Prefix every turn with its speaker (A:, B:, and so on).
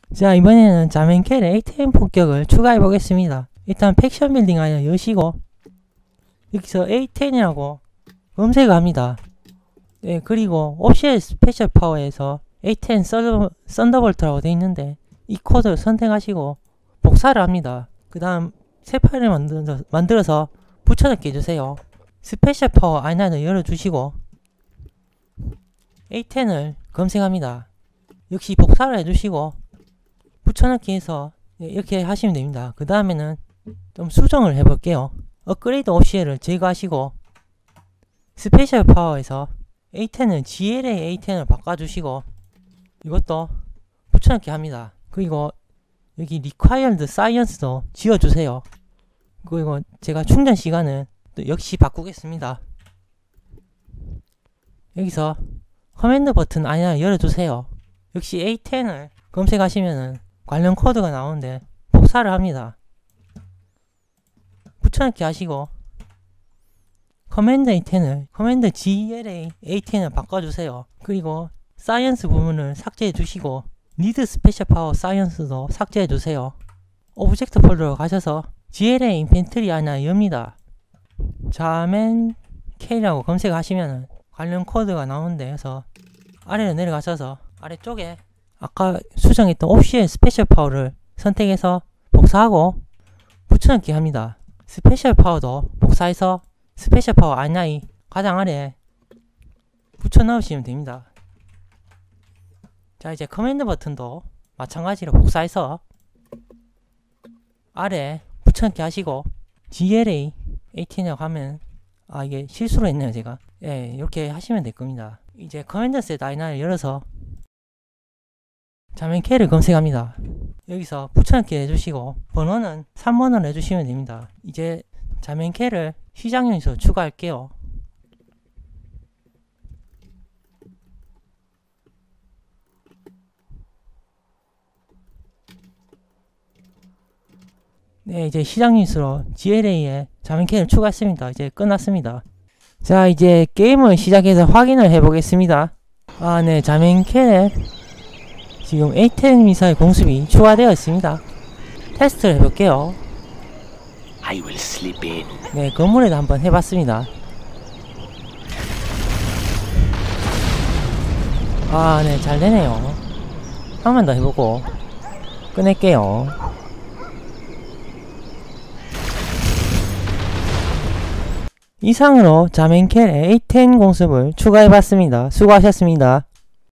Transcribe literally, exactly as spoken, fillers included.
A: 자, 이번에는 자멘켈 에이 텐 폭격을 추가해 보겠습니다. 일단 팩션 빌딩 아이를 여시고 여기서 에이 텐이라고 검색을 합니다. 네, 그리고 옵션 스페셜 파워에서 에이 텐 썬더, 썬더볼트라고 되어 있는데 이 코드를 선택하시고 복사를 합니다. 그 다음 새 파일을 만들어서, 만들어서 붙여넣기 해주세요. 스페셜 파워 아이나이를 열어주시고 에이 텐을 검색합니다. 역시 복사를 해주시고 붙여넣기 해서 이렇게 하시면 됩니다. 그 다음에는 좀 수정을 해볼게요. 업그레이드 옵션을 제거하시고 스페셜 파워에서 에이 텐을 지엘에이 에이 텐을 바꿔주시고 이것도 붙여넣기 합니다. 그리고 여기 Required Science도 지워주세요. 그리고 제가 충전 시간은 또 역시 바꾸겠습니다. 여기서 커맨드 버튼 아니나 열어주세요. 역시 에이 텐을 검색하시면은 관련 코드가 나오는데 복사를 합니다. 붙여넣기 하시고 커맨드 에이 텐을 커맨드 지엘에이 에이 텐을 바꿔주세요. 그리고 사이언스 부분을 삭제해 주시고 니드 스페셜 파워 사이언스도 삭제해 주세요. 오브젝트 폴더로 가셔서 지엘에이 인펜트리 하나 엽니다. 자멘켈이라고 검색하시면 관련 코드가 나오는데 그래서 아래로 내려가셔서 아래쪽에 아까 수정했던 옵션 스페셜 파워를 선택해서 복사하고 붙여넣기 합니다. 스페셜 파워도 복사해서 스페셜 파워 아이나이 가장 아래에 붙여 넣으시면 됩니다. 자, 이제 커맨드 버튼도 마찬가지로 복사해서 아래 붙여넣기 하시고 지엘에이 에이 텐이라고 하면 아 이게 실수로 했네요 제가. 예, 이렇게 하시면 될 겁니다. 이제 커맨드 셋 아이나이를 열어서 자멘켈을 검색합니다. 여기서 붙여넣기 해주시고 번호는 삼 번으로 해주시면 됩니다. 이제 자멘켈을 시작 유닛으로 추가할게요. 네, 이제 시작 유닛으로 지엘에이에 자멘켈을 추가했습니다. 이제 끝났습니다. 자, 이제 게임을 시작해서 확인을 해보겠습니다. 아, 네, 자멘켈에 지금 에이 텐 미사일 공습이 추가되어 있습니다. 테스트를 해볼게요.
B: I will slip in.
A: 네, 건물에도 한번 해봤습니다. 아, 네, 잘 되네요. 한 번 더 해보고 끝낼게요. 이상으로 자멘켈 에이 텐 공습을 추가해봤습니다. 수고하셨습니다.